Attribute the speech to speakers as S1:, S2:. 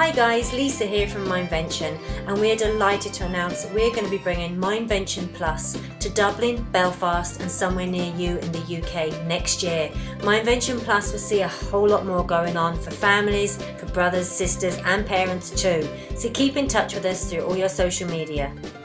S1: Hi guys, Lisa here from MineVention, and we're delighted to announce that we're going to be bringing MineVention Plus to Dublin, Belfast and somewhere near you in the UK next year. MineVention Plus will see a whole lot more going on for families, for brothers, sisters and parents too. So keep in touch with us through all your social media.